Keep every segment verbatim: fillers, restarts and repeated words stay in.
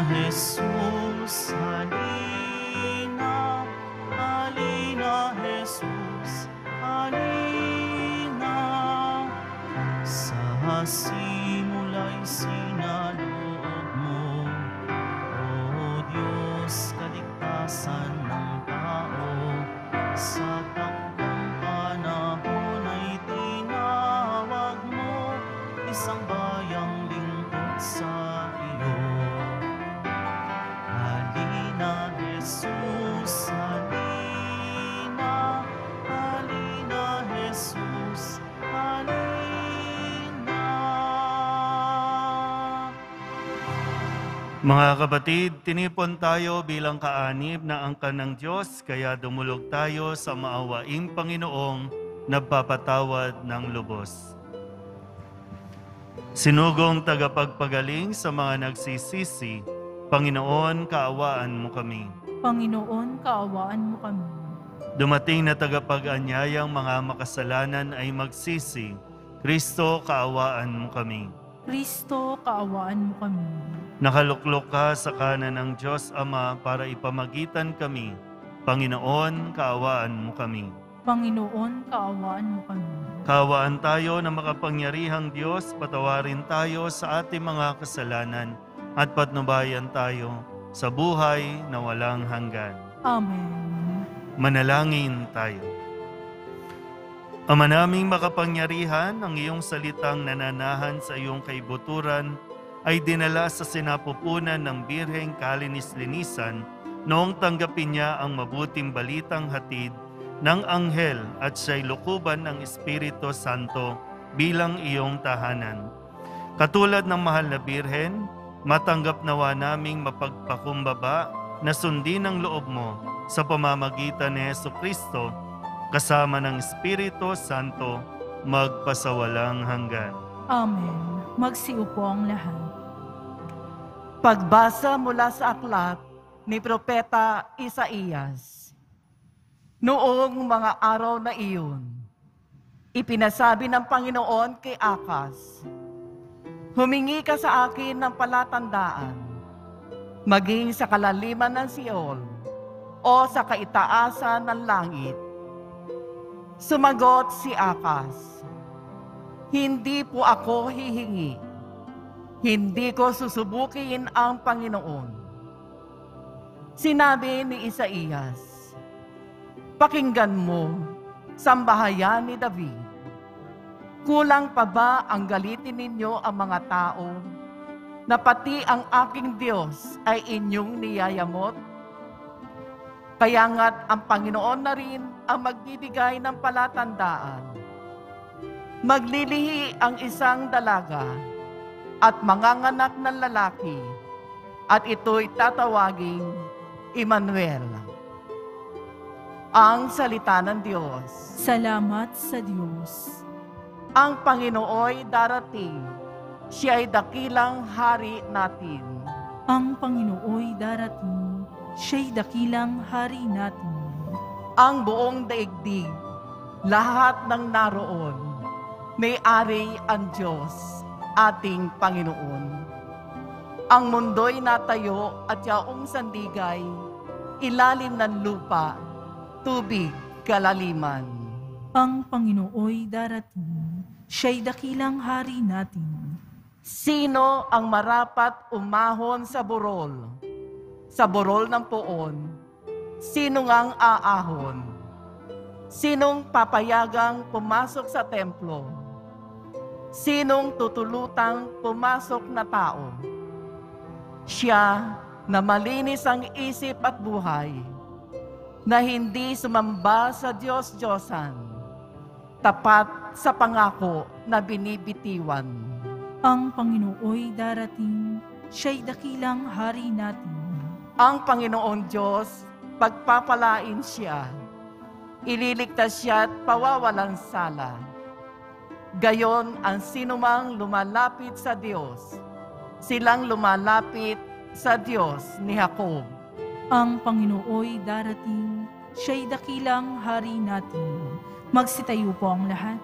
Jesus, halina, halina, Jesus, halina. Sa simula'y sinaloob mo, O Diyos, kaligtasan ng tao. Sa takdang panahon ay tinawag mo, isang bayang lingkod sa iyo. Halina, Jesus, halina, halina, Jesus, halina. Mga kapatid, tinipon tayo bilang kaanib na angkan ng Diyos, kaya dumulog tayo sa maawaing Panginoong nagpapatawad ng lubos. Sinugong tagapagpagaling sa mga nagsisisi, Panginoon, kaawaan mo kami. Panginoon, kaawaan mo kami. Dumating na tagapag-anyayang mga makasalanan ay magsisi, Kristo, kaawaan mo kami. Kristo, kaawaan mo kami. Nakaluklok ka sa kanan ng Diyos Ama para ipamagitan kami. Panginoon, kaawaan mo kami. Panginoon, kaawaan mo kami. Kaawaan tayo na makapangyarihang Diyos, patawarin tayo sa ating mga kasalanan at patnubayan tayo sa buhay na walang hanggan. Amen. Manalangin tayo. Ama naming makapangyarihan, ang iyong salitang nananahan sa iyong kaibuturan ay dinala sa sinapupunan ng Birheng Kalinis-Linisan noong tanggapin niya ang mabuting balitang hatid ng anghel at siya'y lukuban ng Espiritu Santo bilang iyong tahanan. Katulad ng mahal na Birhen, matanggap nawa naming mapagpakumbaba na sundin ang loob mo sa pamamagitan ni Jesucristo kasama ng Espiritu Santo magpasawalang hanggan. Amen. Magsiupo ang lahat. Pagbasa mula sa aklat ni Propeta Isaías. Noong mga araw na iyon, ipinasabi ng Panginoon kay Akas, humingi ka sa akin ng palatandaan, maging sa kalaliman ng Siol o sa kaitaasan ng langit. Sumagot si Akas, hindi po ako hihingi. Hindi ko susubukin ang Panginoon. Sinabi ni Isaías, pakinggan mo, sambahayan ni David. Kulang pa ba ang galitin ninyo ang mga tao, na pati ang aking Diyos ay inyong niyayamot? Kaya nga't ang Panginoon na rin ang magbibigay ng palatandaan. Maglilihi ang isang dalaga at manganganak ng lalaki, at ito'y tatawaging Emmanuel. Ang salita ng Diyos. Salamat sa Diyos. Ang Panginooy darating, siya ay dakilang hari natin. Ang Panginooy darating, siya'y dakilang hari natin. Ang buong daigdig, lahat ng naroon, may-ari ang Diyos, ating Panginoon. Ang mundo'y natayo at yaong sandigay, ilalim ng lupa, tubig, kalaliman. Ang Panginooy darating, siya'y dakilang hari natin. Sino ang marapat umahon sa burol? Sa burol ng poon, sino ngang aahon? Sinong papayagang pumasok sa templo? Sinong tutulutang pumasok na tao? Siya na malinis ang isip at buhay, na hindi sumamba sa Diyos-Diyosan, tapat sa pangako na binibitiwan. Ang Panginooy darating, siya'y dakilang hari natin. Ang Panginoon Diyos, pagpapalain siya, ililigtas siya at pawawalang sala. Gayon ang sinumang lumalapit sa Diyos, silang lumalapit sa Diyos ni Jacob. Ang Panginooy darating, siya'y dakilang hari natin. Magsitayo po ang lahat.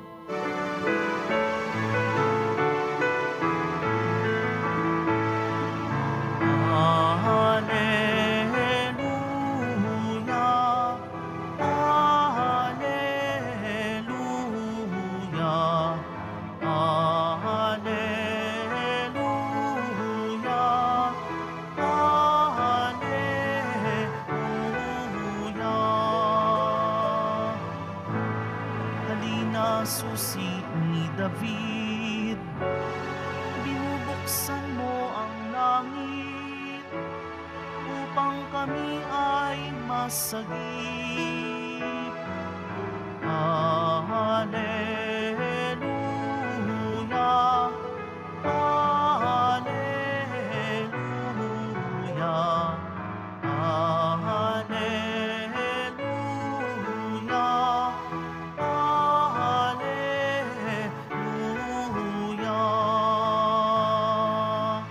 susi ni David. Binubuksan mo ang langit upang kami ay masagip. Hallelujah, Hallelujah, Hallelujah, Hallelujah.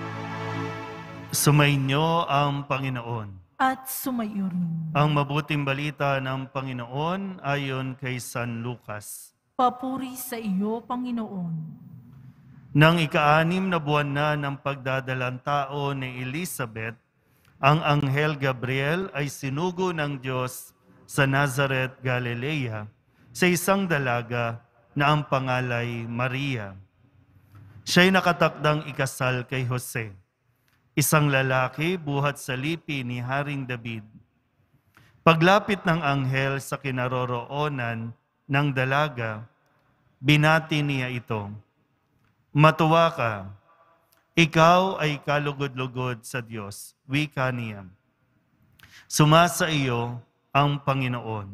Sumainyo ang Panginoon. At sumayo rin. Ang mabuting balita ng Panginoon ayon kay San Lucas. Papuri sa iyo, Panginoon. Nang ika-anim na buwan na ng pagdadalang tao ni Elizabeth, ang Anghel Gabriel ay sinugo ng Diyos sa Nazareth, Galilea, sa isang dalaga na ang pangalay Maria. Siya'y nakatakdang ikasal kay Jose, isang lalaki buhat sa lipi ni Haring David. Paglapit ng anghel sa kinaroroonan ng dalaga, binati niya ito, "Matuwa ka, ikaw ay kalugod-lugod sa Diyos," wika niya. "Sumasa iyo ang Panginoon."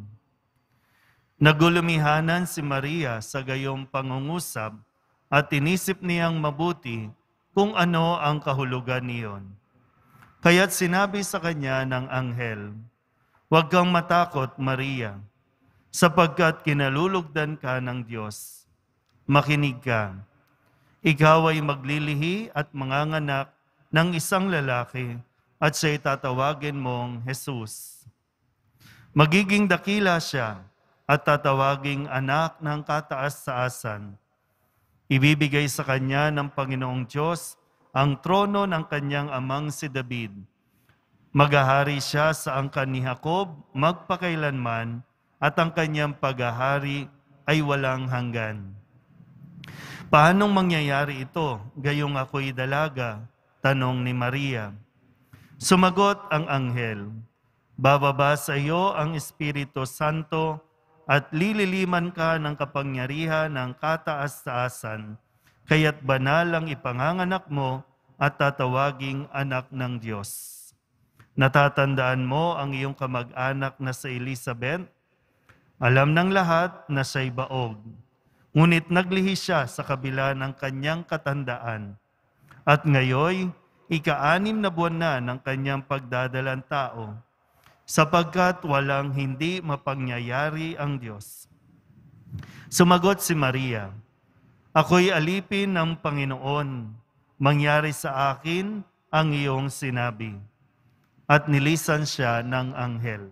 Nagulumihanan si Maria sa gayong pangungusap at inisip niyang mabuti kung ano ang kahulugan niyon. Kaya't sinabi sa kanya ng anghel, "Huwag kang matakot, Maria, sapagkat kinalulugdan ka ng Diyos. Makinig ka. Ikaw ay maglilihi at manganganak ng isang lalaki at siya'y tatawagin mong Jesus. Magiging dakila siya at tatawaging anak ng kataas-taasan. Ibibigay sa kanya ng Panginoong Diyos ang trono ng kanyang amang si David. Maghahari siya sa angkan ni Jacob magpakailanman at ang kanyang paghahari ay walang hanggan." "Paanong mangyayari ito, gayong ako'y dalaga?" tanong ni Maria. Sumagot ang anghel, "Bababa sa iyo ang Espiritu Santo at lililiman ka ng kapangyarihan ng kataas-taasan, kaya't banal ang ipanganganak mo at tatawaging anak ng Diyos. Natatandaan mo ang iyong kamag-anak na sa Elizabeth? Alam ng lahat na siya'y baog, ngunit naglihi siya sa kabila ng kanyang katandaan. At ngayoy, ika-anim na buwan na ng kanyang pagdadalang tao, sapagkat walang hindi mapangyayari ang Diyos." Sumagot si Maria, "Ako'y alipin ng Panginoon, mangyari sa akin ang iyong sinabi." At nilisan siya ng anghel.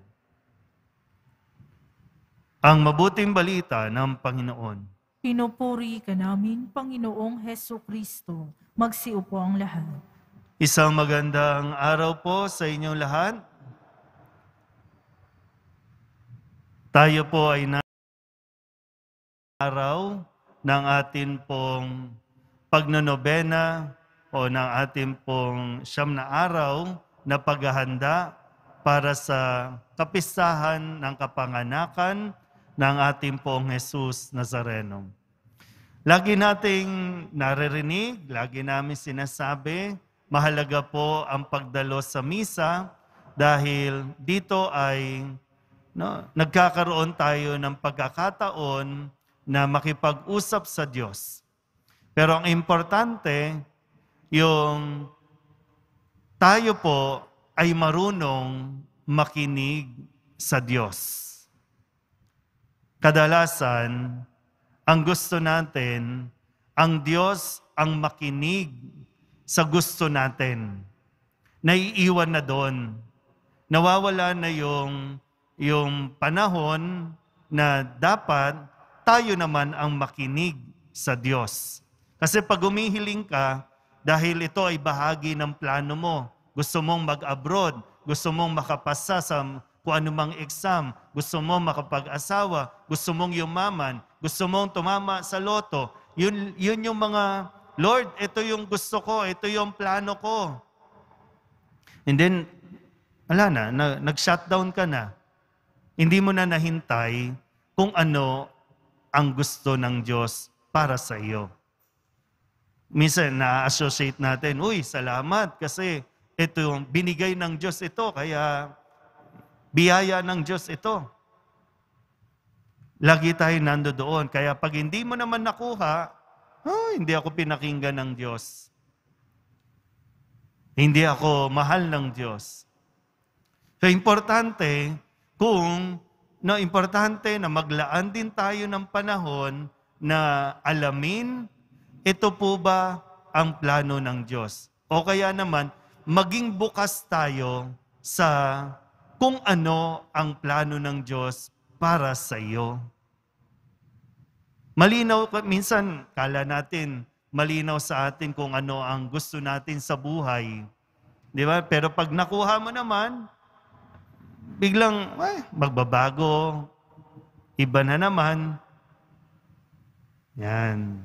Ang mabuting balita ng Panginoon. Pinupuri ka namin, Panginoong Heso Kristo. Magsiupo ang lahat. Isang magandang araw po sa inyong lahat. Tayo po ay na araw ng atin pong pagnonobena o ng atin pong siyam na araw na paghahanda para sa kapistahan ng kapanganakan ng ating pong Jesus Nazareno. Lagi nating naririnig, lagi namin sinasabi, mahalaga po ang pagdalo sa misa dahil dito ay no, nagkakaroon tayo ng pagkakataon na makipag-usap sa Diyos. Pero ang importante, yung tayo po ay marunong makinig sa Diyos. Kadalasan, ang gusto natin, ang Diyos ang makinig sa gusto natin. Naiiwan na doon. Nawawala na yung, yung panahon na dapat tayo naman ang makinig sa Diyos. Kasi pag humihiling ka, dahil ito ay bahagi ng plano mo, gusto mong mag-abroad, gusto mong makapasa sa kung anumang exam, gusto mong makapag-asawa, gusto mong yumaman, gusto mong tumama sa loto, yun, yun yung mga, Lord, ito yung gusto ko, ito yung plano ko. And then, ala na, na nag-shutdown ka na. Hindi mo na nahintay kung ano ang gusto ng Diyos para sa iyo. Minsan na-associate natin, uy, salamat kasi ito yung binigay ng Diyos ito, kaya biyaya ng Diyos ito. Lagi tayo nando doon. Kaya pag hindi mo naman nakuha, oh, hindi ako pinakinggan ng Diyos. Hindi ako mahal ng Diyos. So, importante kung, no, importante na maglaan din tayo ng panahon na alamin, ito po ba ang plano ng Diyos? O kaya naman, maging bukas tayo sa kung ano ang plano ng Diyos para sa iyo. Malinaw, minsan kala natin, malinaw sa atin kung ano ang gusto natin sa buhay. Di ba? Pero pag nakuha mo naman, biglang, ay, magbabago, iba na naman. Yan.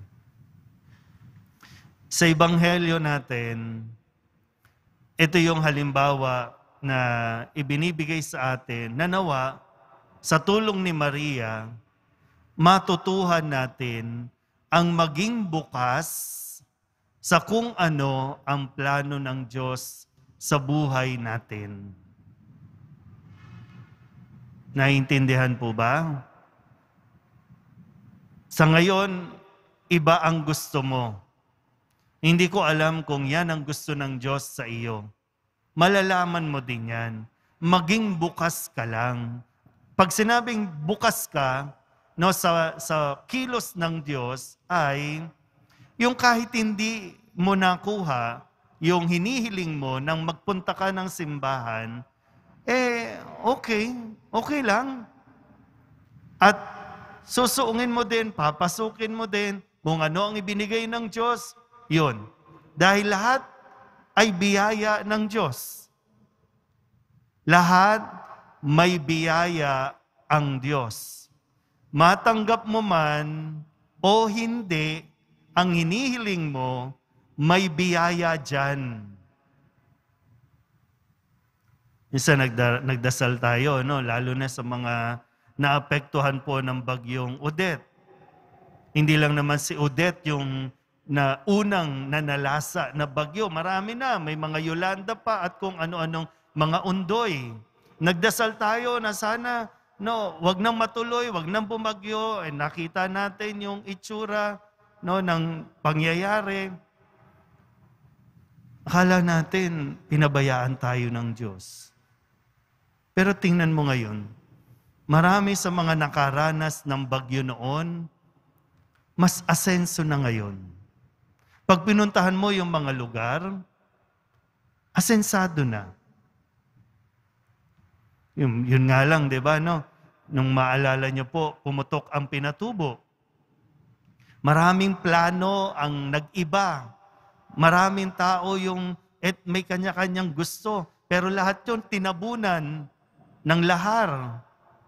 Sa Ebanghelyo natin, ito yung halimbawa na ibinibigay sa atin na nawa sa tulong ni Maria, matutuhan natin ang maging bukas sa kung ano ang plano ng Diyos sa buhay natin. Naintindihan po ba? Sa ngayon, iba ang gusto mo. Hindi ko alam kung yan ang gusto ng Diyos sa iyo. Malalaman mo din yan. Maging bukas ka lang. Pag sinabing bukas ka, no, sa, sa kilos ng Diyos ay yung kahit hindi mo nakuha, yung hinihiling mo nang magpunta ka ng simbahan, eh okay, okay lang. At susuungin mo din, papasukin mo din kung ano ang ibinigay ng Diyos, yun. Dahil lahat ay biyaya ng Diyos. Lahat may biyaya ang Diyos. Matanggap mo man o hindi, ang hinihiling mo, may biyaya dyan. Isa nagda, nagdasal tayo, no? Lalo na sa mga naapektuhan po ng bagyong Odette. Hindi lang naman si Odette yung na unang nanalasa na bagyo. Marami na, may mga Yolanda pa at kung ano-anong mga undoy. Nagdasal tayo na sana, no, wag nang matuloy, wag nang bumagyo. Eh, nakita natin yung itsura, no, ng pangyayari. Akala natin, pinabayaan tayo ng Diyos. Pero tingnan mo ngayon, marami sa mga nakaranas ng bagyo noon, mas asenso na ngayon. Pag pinuntahan mo yung mga lugar, asensado na. Yun, yun nga lang, di ba, no? Nung maalala niyo po, pumutok ang Pinatubo. Maraming plano ang nag-iba. Maraming tao yung et may kanya-kanyang gusto. Pero lahat yun tinabunan ng lahar.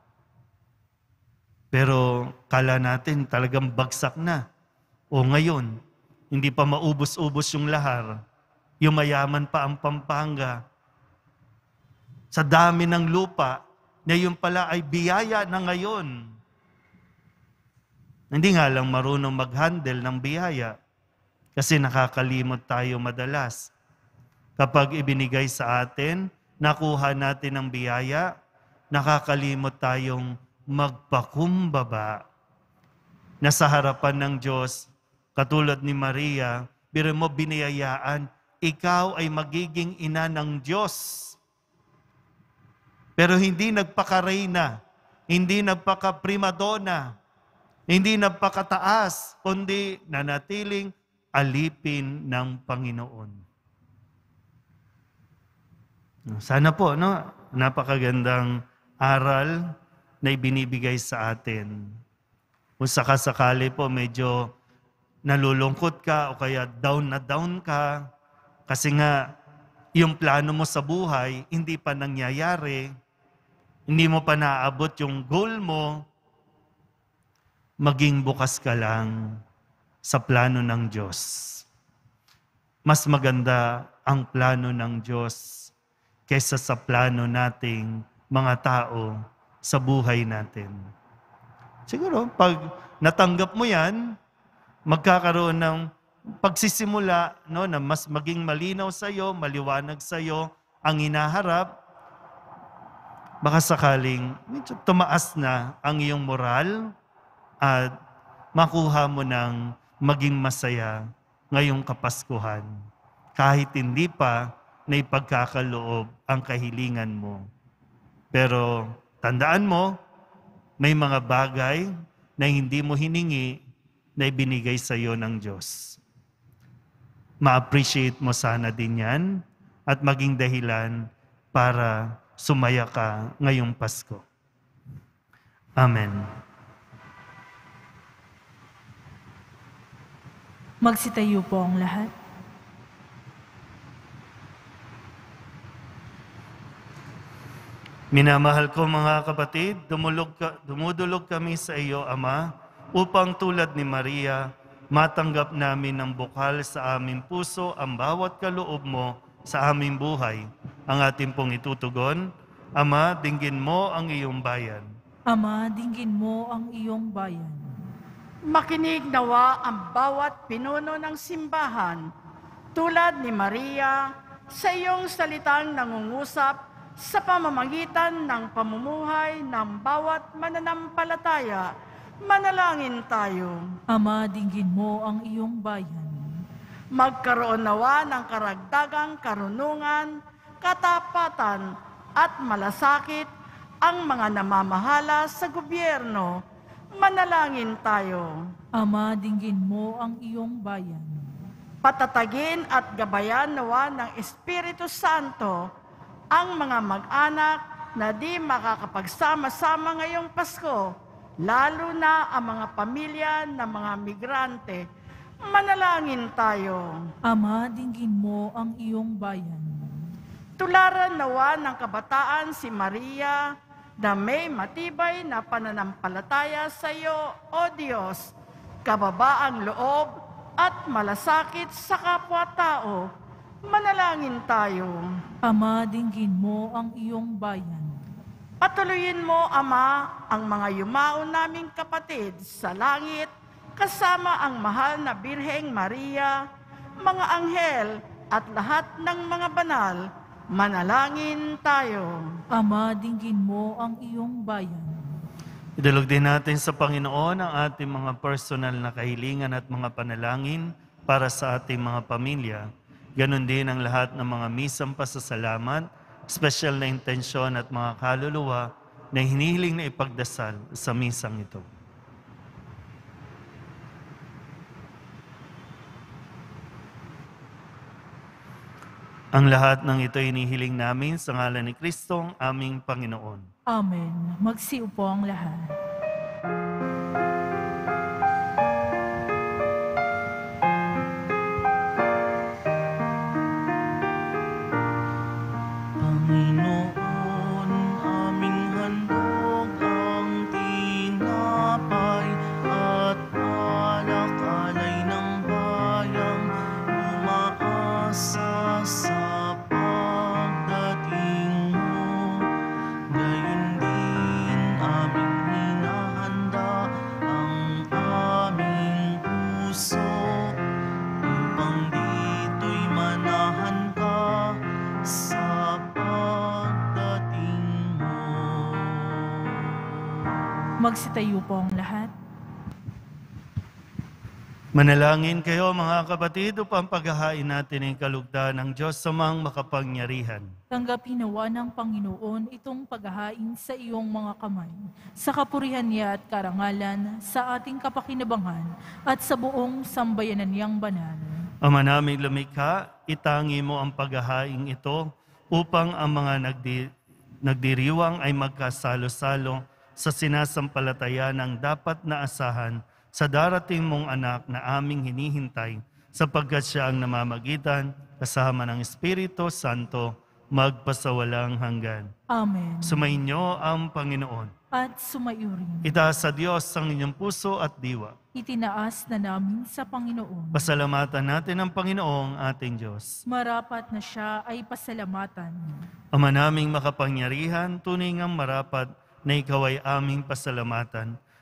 Pero kala natin talagang bagsak na. O ngayon, hindi pa maubos-ubos yung lahar. Yung mayaman pa ang Pampanga. Sa dami ng lupa, na yun pala ay biyaya na ngayon. Hindi nga lang marunong mag-handle ng biyaya. Kasi nakakalimot tayo madalas. Kapag ibinigay sa atin, nakuha natin ang biyaya, nakakalimot tayong magpakumbaba na sa harapan ng Diyos, katulad ni Maria, biro mo biniyayaan, ikaw ay magiging ina ng Diyos. Pero hindi nagpakareyna, hindi nagpaka-primadona, hindi nagpakataas, kundi nanatiling alipin ng Panginoon. Sana po, no? Napakagandang aral na ibinibigay sa atin. Kung sakasakali po medyo nalulungkot ka o kaya down na down ka kasi nga yung plano mo sa buhay hindi pa nangyayari, hindi mo pa naabot yung goal mo, maging bukas ka lang sa plano ng Diyos. Mas maganda ang plano ng Diyos kaysa sa plano nating mga tao sa buhay natin. Siguro, pag natanggap mo yan, magkakaroon ng pagsisimula, no, na mas maging malinaw sa'yo, maliwanag sa'yo ang hinaharap. Baka sakaling medyo tumaas na ang iyong moral at makuha mo ng maging masaya ngayong Kapaskuhan. Kahit hindi pa na ipagkakaloob ang kahilingan mo. Pero tandaan mo, may mga bagay na hindi mo hiningi na ibinigay sa iyo ng Diyos. Ma-appreciate mo sana din yan at maging dahilan para sumaya ka ngayong Pasko. Amen. Magsitayo po ang lahat. Minamahal ko mga kapatid, dumulog ka, dumudulog kami sa iyo, Ama, upang tulad ni Maria, matanggap namin ng bukal sa aming puso ang bawat kaloob mo sa aming buhay. Ang ating pong itutugon, Ama, dinggin mo ang iyong bayan. Ama, dinggin mo ang iyong bayan. Makinig nawa ang bawat pinuno ng simbahan, tulad ni Maria, sa iyong salitang nangungusap sa pamamagitan ng pamumuhay ng bawat mananampalataya. Manalangin tayo. Ama, dinggin mo ang iyong bayan. Magkaroon nawa ng karagdagang karunungan, katapatan at malasakit ang mga namamahala sa gobyerno. Manalangin tayo. Ama, dinggin mo ang iyong bayan. Patatagin at gabayan nawa ng Espiritu Santo ang mga mag-anak na di makakapagsama-sama ngayong Pasko, lalo na ang mga pamilya ng mga migrante. Manalangin tayo. Ama, dinggin mo ang iyong bayan. Tularan nawa ng kabataan si Maria na may matibay na pananampalataya sa iyo, O Diyos, kababaang loob at malasakit sa kapwa-tao. Manalangin tayo. Ama, dinggin mo ang iyong bayan. Patuloyin mo, Ama, ang mga yumao naming kapatid sa langit, kasama ang mahal na Birheng Maria, mga anghel at lahat ng mga banal. Manalangin tayo. Ama, dinggin mo ang iyong bayan. Idulog din natin sa Panginoon ang ating mga personal na kahilingan at mga panalangin para sa ating mga pamilya. Ganon din ang lahat ng mga misang pasasalamat, special na intensyon at mga kaluluwa na hinihiling na ipagdasal sa misang ito. Ang lahat ng ito hinihiling namin sa ngalan ni Kristong aming Panginoon. Amen. Magsiupo ang lahat. Panginoon, aming handog ang tinapay at alak-alay ng bayang umaasa sa pagdating mo. Gayon din aming hinahanda ang aming puso upang dito'y manahan ka sa pagdating mo. Magsitayo po ang lahat. Manalangin kayo mga kapatid upang paghahain natin ang kalugdan ng Diyos sa mga makapangyarihan. Tanggapin nawa ng Panginoon itong paghahain sa iyong mga kamay, sa kapurihan niya at karangalan, sa ating kapakinabangan at sa buong sambayanan niyang banal. Ama naming lumikha, itangi mo ang paghahain ito upang ang mga nagdi, nagdiriwang ay magkasalo-salo sa sinasampalataya ng dapat na asahan sa darating mong anak na aming hinihintay, sapagkat siya ang namamagitan kasama ng Espiritu Santo magpasawalang hanggan. Amen. Sumainyo ang Panginoon. At sumayo rin. Itaas sa Diyos ang inyong puso at diwa. Itinaas na namin sa Panginoon. Pasalamatan natin ang Panginoong ating Diyos. Marapat na siya ay pasalamatan. Ama naming makapangyarihan, tunay ngang marapat na ikaw ay aming pasalamatan.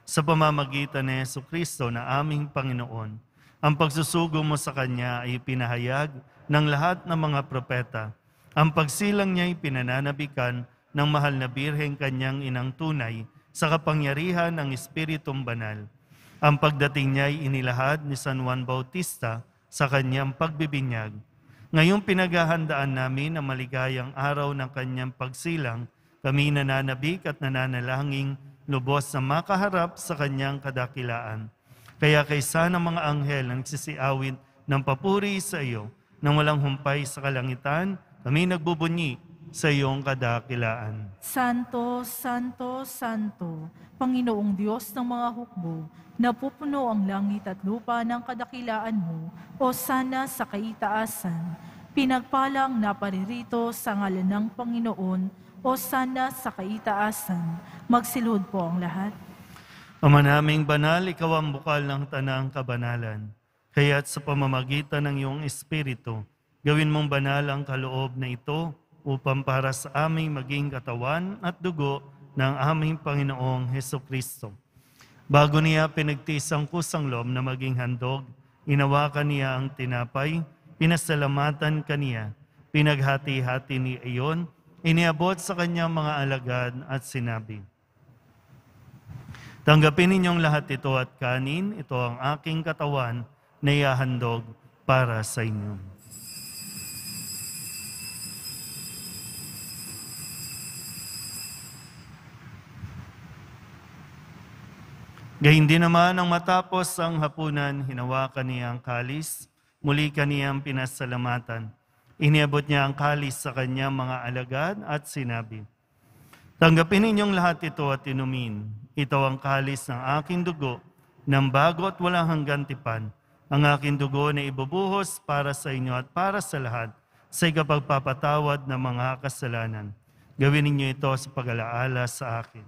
sa pamamagitan ni Jesucristo na aming Panginoon. Ang pagsusugo mo sa Kanya ay pinahayag ng lahat ng mga propeta. Ang pagsilang niya ay pinananabikan ng mahal na Birheng Kanyang inang tunay sa kapangyarihan ng Espiritong Banal. Ang pagdating niya ay inilahad ni San Juan Bautista sa kanyang pagbibinyag. Ngayong pinaghahandaan namin ang maligayang araw ng kanyang pagsilang, kami nananabik at nananalangin lubos na makaharap sa kanyang kadakilaan. Kaya kaysa ng mga anghel ang nagsisiawit ng papuri sa iyo, nang walang humpay sa kalangitan, kami nagbubunyi sa iyong kadakilaan. Santo, Santo, Santo, Panginoong Diyos ng mga hukbo, napupuno ang langit at lupa ng kadakilaan mo, o sana sa kaitaasan. Pinagpalang naparirito sa ngalan ng Panginoon, o sana sa kaitaasan. Magsilhod po ang lahat. Ama naming banal, ikaw ang bukal ng tanang kabanalan. Kaya't sa pamamagitan ng iyong Espiritu, gawin mong banal ang kaloob na ito upang para sa aming maging katawan at dugo ng aming Panginoong Hesukristo. Bago niya pinagtiis ang kusang loob na maging handog, inawakan niya ang tinapay, pinasalamatan kaniya, pinaghati-hati ni iyon, iniabot sa kanyang mga alagad at sinabi, "Tanggapin ninyong lahat ito at kanin, ito ang aking katawan na ihahandog para sa inyo." Gayundin naman ang matapos ang hapunan, hinawakan niya ang kalis, muli kaniyang pinasalamatan. Iniabot niya ang kalis sa kanyang mga alagad at sinabi, "Tanggapin ninyong lahat ito at inumin. Ito ang kalis ng aking dugo, ng bago at walang hanggang tipan. Ang aking dugo na ibubuhos para sa inyo at para sa lahat, sa ikapagpapatawad ng mga kasalanan. Gawin ninyo ito sa pag-alaala sa akin."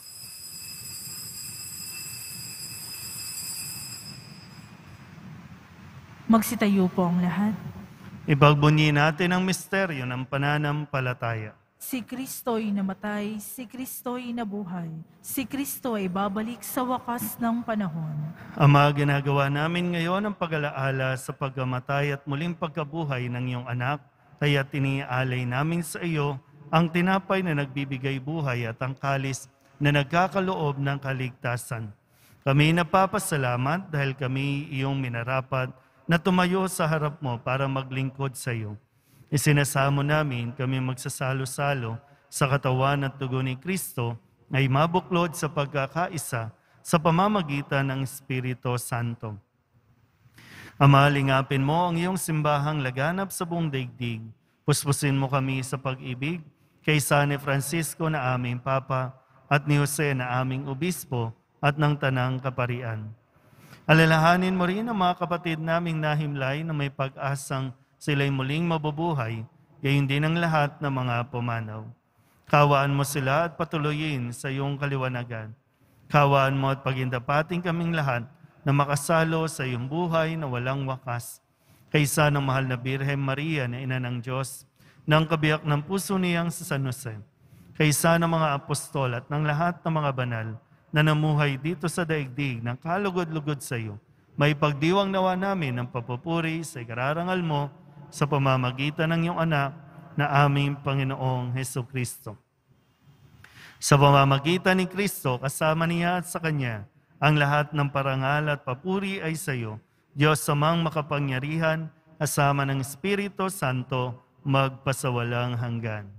Magsitayo po ang lahat. Ipagbunyi natin ang misteryo ng pananampalataya. Si Kristo'y namatay, si Kristo'y nabuhay, si Kristo ay babalik sa wakas ng panahon. Ama, ginagawa namin ngayon ang pag-alaala sa pagkamatay at muling pagkabuhay ng iyong anak, kaya tiniaalay namin sa iyo ang tinapay na nagbibigay buhay at ang kalis na nagkakaloob ng kaligtasan. Kami napapasalamat dahil kami iyong minarapat na tumayo sa harap mo para maglingkod sa iyo. Isinasamo namin kami magsasalo-salo sa katawan at dugo ni Kristo ay mabuklod sa pagkakaisa sa pamamagitan ng Espiritu Santo. Ama, lingapin mo ang iyong simbahang laganap sa buong daigdig. Puspusin mo kami sa pag-ibig kay San Francisco na aming Papa at ni Jose na aming Obispo at ng Tanang Kaparian. Alalahanin mo rin ang mga kapatid naming nahimlay na may pag-asang sila'y muling mabubuhay, gayon din ang lahat ng mga pumanaw. Kawaan mo sila at patuloyin sa iyong kaliwanagan. Kawaan mo at pagindapating kaming lahat na makasalo sa iyong buhay na walang wakas. Kaysa ng mahal na Birhen Maria na Ina ng Diyos, ng kabiyak ng puso niyang sa San Jose, kaysa ng mga apostol at ng lahat ng mga banal, na namuhay dito sa daigdig ng kalugod-lugod sa iyo, may pagdiwang nawa namin ng papupuri sa ikararangal mo sa pamamagitan ng iyong anak na aming Panginoong Hesukristo. Sa pamamagitan ni Kristo, kasama niya at sa Kanya, ang lahat ng parangal at papuri ay sa iyo, Diyos samang makapangyarihan, kasama ng Espiritu Santo, magpasawalang hanggan.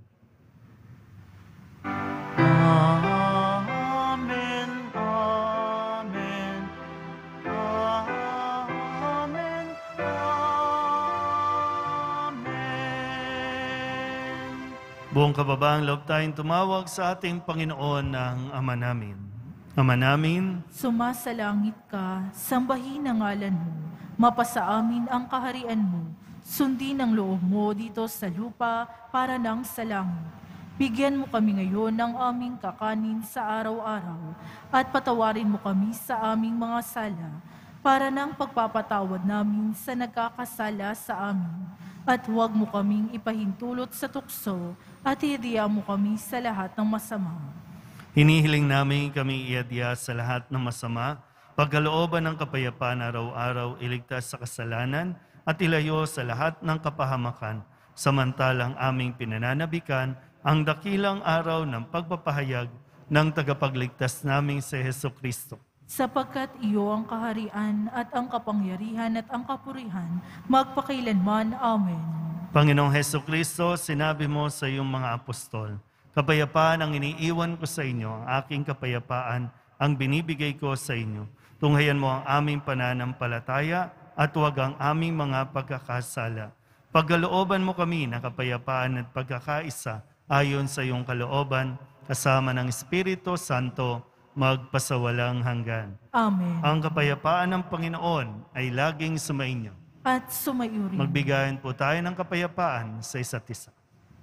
Buong kababaang loob tayong tumawag sa ating Panginoon ng Ama namin. Ama namin, Sumasalangit ka, sambahin ang ngalan mo, mapasa amin ang kaharian mo, sundin ang loob mo dito sa lupa para nang sa langit. Bigyan mo kami ngayon ng aming kakanin sa araw-araw at patawarin mo kami sa aming mga sala para nang pagpapatawad namin sa nagkakasala sa amin. At huwag mo kaming ipahintulot sa tukso at idiya mo kami sa lahat ng masama. Hinihiling namin kami iadya sa lahat ng masama, pagkalooban ng kapayapaan araw-araw, iligtas sa kasalanan, at ilayo sa lahat ng kapahamakan, samantalang aming pinananabikan ang dakilang araw ng pagpapahayag ng tagapagligtas naming si Heso Kristo. Sapagkat iyo ang kaharian at ang kapangyarihan at ang kapurihan, magpakailanman. Amen. Panginoong Heso Kristo, sinabi mo sa iyong mga apostol, kapayapaan ang iniiwan ko sa inyo, ang aking kapayapaan ang binibigay ko sa inyo. Tunghayan mo ang aming pananampalataya at huwag ang aming mga pagkakasala. Pagkalooban mo kami na kapayapaan at pagkakaisa ayon sa iyong kalooban, kasama ng Espiritu Santo, magpasawalang hanggan. Amen. Ang kapayapaan ng Panginoon ay laging sumainyo. At sumayo rin. Magbigayan po tayo ng kapayapaan sa isa't isa.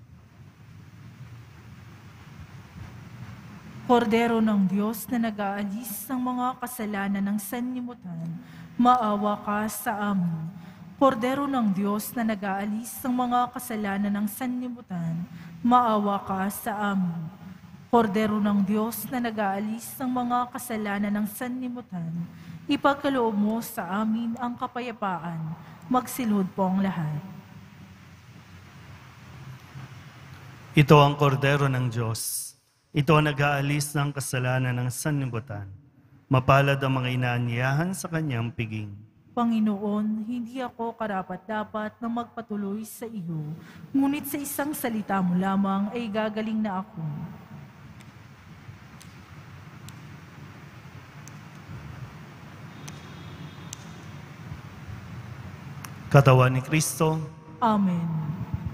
Kordero ng Diyos na nag-aalis ng mga kasalanan ng sanlibutan, maawa ka sa amin. Kordero ng Diyos na nag-aalis ng mga kasalanan ng sanlibutan, maawa ka sa amin. Kordero ng Diyos na nag-aalis ng mga kasalanan ng sanlibutan, ipagkaloob mo sa amin ang kapayapaan. Magsilhod po ang lahat. Ito ang kordero ng Diyos. Ito ang nag-aalis ng kasalanan ng sanlibutan. Mapalad ang mga inaanyayahan sa kanyang piging. Panginoon, hindi ako karapat-dapat na magpatuloy sa iyo, ngunit sa isang salita mo lamang ay gagaling na ako. Katawan ni Kristo. Amen.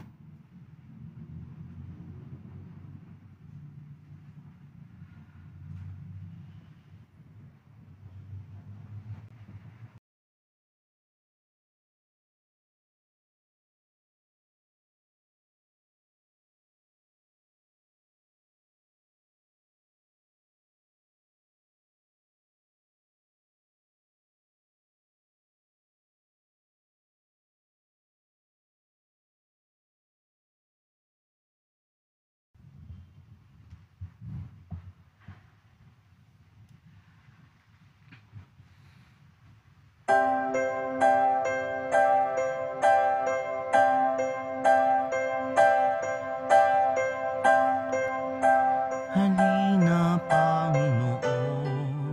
Halina, Panginoon,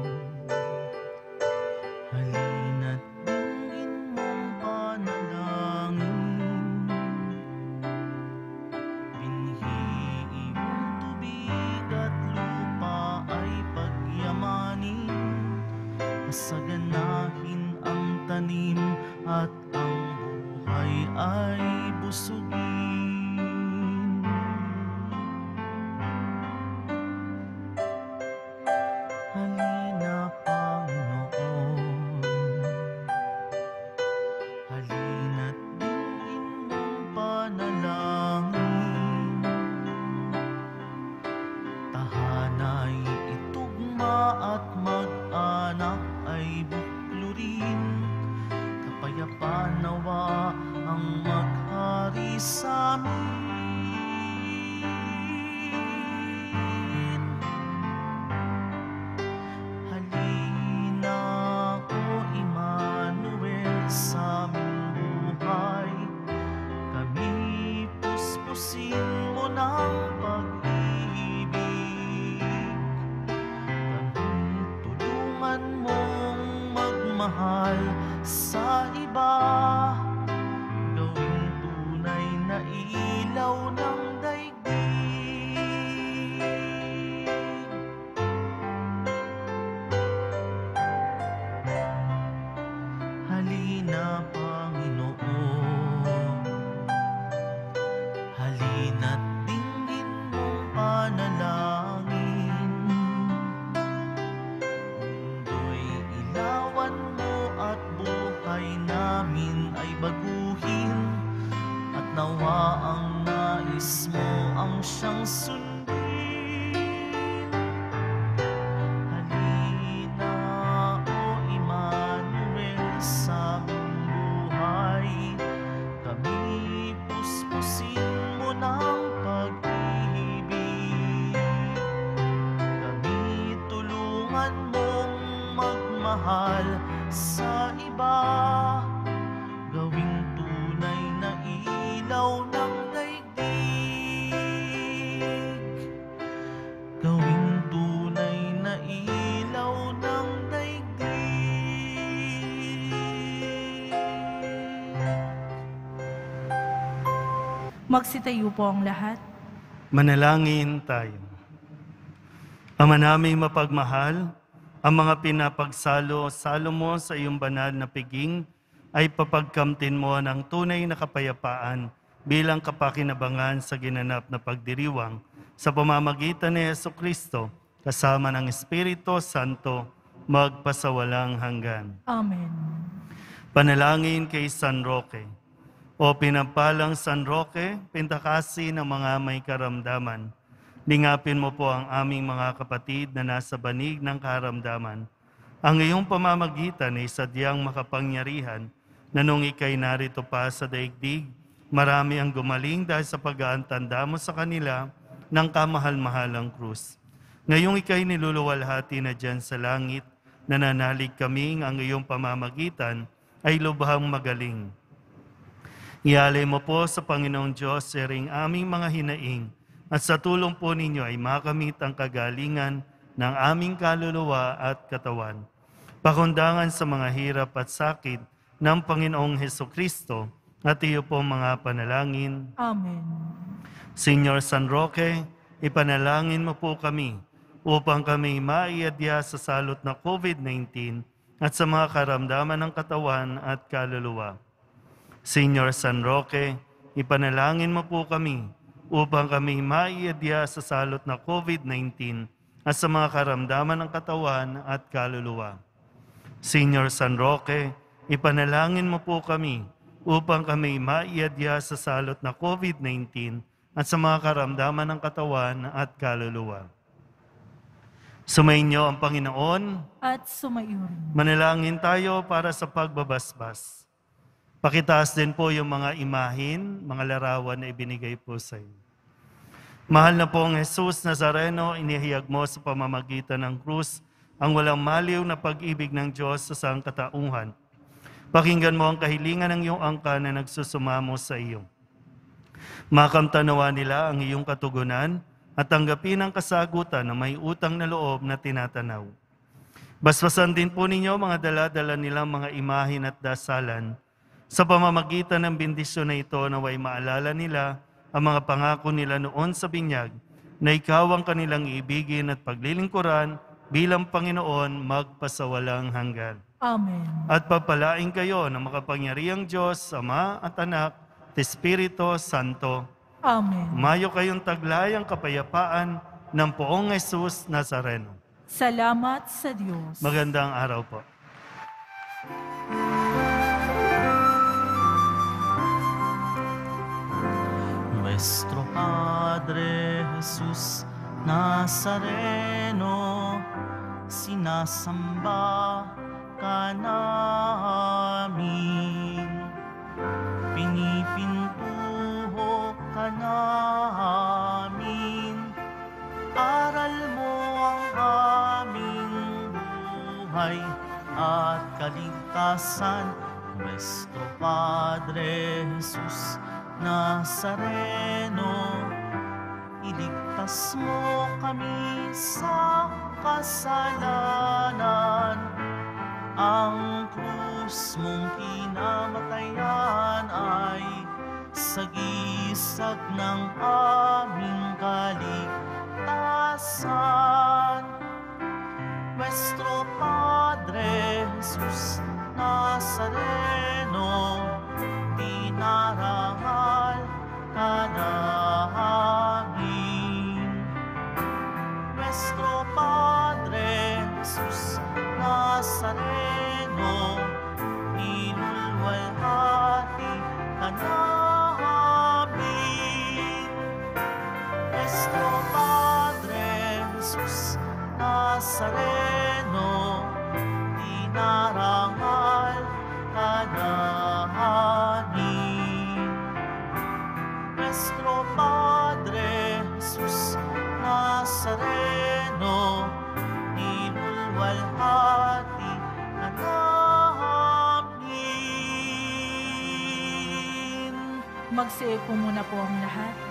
halina't dinggin mong panalangin. Binhi iyong tubig at lupa ay pagyamanin, pasaganahin ang tanim at ang buhay ay busugin. Halina, Panginoon, halina't dinggin mong panalangin. Tahanay itugma at mag-anak ay buklurin, kapayapaan nawa ang maghari sa amin. Mahal sa iba, gawing tunay na ilaw ng daigdig. Halina, Panginoon, halina't dinggin mong panalangin. Mundo'y ilawan mo at buhay namin ay baguhin, at nawa ang nais mo ang siyang sundin. Halina, O Emmanuel, sa aming buhay, kami puspusin mo ng pag-ibig. Magsitayo po ang lahat. Manalangin tayo. Ama naming mapagmahal, ang mga pinapagsalo-salo mo sa iyong banal na piging ay papagkamtin mo ng tunay na kapayapaan bilang kapakinabangan sa ginanap na pagdiriwang sa pamamagitan ni Jesucristo kasama ng Espiritu Santo magpasawalang hanggan. Amen. Panalangin kay San Roque. O pinapalang San Roque, pintakasi ng mga may karamdaman. Lingapin mo po ang aming mga kapatid na nasa banig ng karamdaman. Ang iyong pamamagitan ay sadyang makapangyarihan na nung ikay narito pa sa daigdig, marami ang gumaling dahil sa pag-aantanda mo sa kanila ng kamahal-mahalang krus. Ngayong ikay niluluwalhati na dyan sa langit, nananalig kaming ang iyong pamamagitan ay lubhang magaling. Ialay mo po sa Panginoong Diyos siring aming mga hinaing at sa tulong po ninyo ay makamit ang kagalingan ng aming kaluluwa at katawan. Pakundangan sa mga hirap at sakit ng Panginoong Hesukristo at iyo po mga panalangin. Amen. Señor San Roque, ipanalangin mo po kami upang kami maiadya sa salot na COVID nineteen at sa mga karamdaman ng katawan at kaluluwa. Señor San Roque, ipanalangin mo po kami upang kami maiadya sa salot na COVID nineteen at sa mga karamdaman ng katawan at kaluluwa. Señor San Roque, ipanalangin mo po kami upang kami maiadya sa salot na COVID nineteen at sa mga karamdaman ng katawan at kaluluwa. Sumainyo ang Panginoon. At sumayo rin. Manalangin tayo para sa pagbabasbas. Pakitaas din po yung mga imahin, mga larawan na ibinigay po sa iyo. Mahal na pong Jesus Nazareno, inihayag mo sa pamamagitan ng krus ang walang maliw na pag-ibig ng Diyos sa sangkatauhan. Pakinggan mo ang kahilingan ng iyong angka na nagsusumamo sa iyo. Makamtanawa nila ang iyong katugunan at tanggapin ang kasagutan na may utang na loob na tinatanaw. Basbasan din po ninyo mga dala-dala nilang mga imahin at dasalan. Sa pamamagitan ng bendisyon na ito, naway maalala nila ang mga pangako nila noon sa binyag na ikaw ang kanilang iibigin at paglilingkuran bilang Panginoon magpasawalang hanggan. Amen. At pagpalain kayo ng makapangyarihang Diyos, Ama at Anak at Espiritu Santo. Amen. Umayo kayong taglayang kapayapaan ng Poong Jesus Nazareno. Salamat sa Diyos. Magandang araw po. Nuestro Padre Jesus Nazareno, sinasamba ka namin, pinipintuho ka namin, aral mo ang aming buhay at kaligtasan. Nuestro Padre Jesus Nazareno, iligtas mo kami sa kasalanan. Ang krus mong kinamatayan ay sagisag ng aming kaligtasan. Nuestro Padre Jesus Nazareno, dinarangal ka namin. Nuestro Padre Jesus Nazareno, inulwalhati ka namin. Nuestro Padre Jesus Nazareno, dinarangal ka namin. Nuestro Padre Jesus Nazareno, inulwalhati ka namin. Magsiupo muna po ang lahat.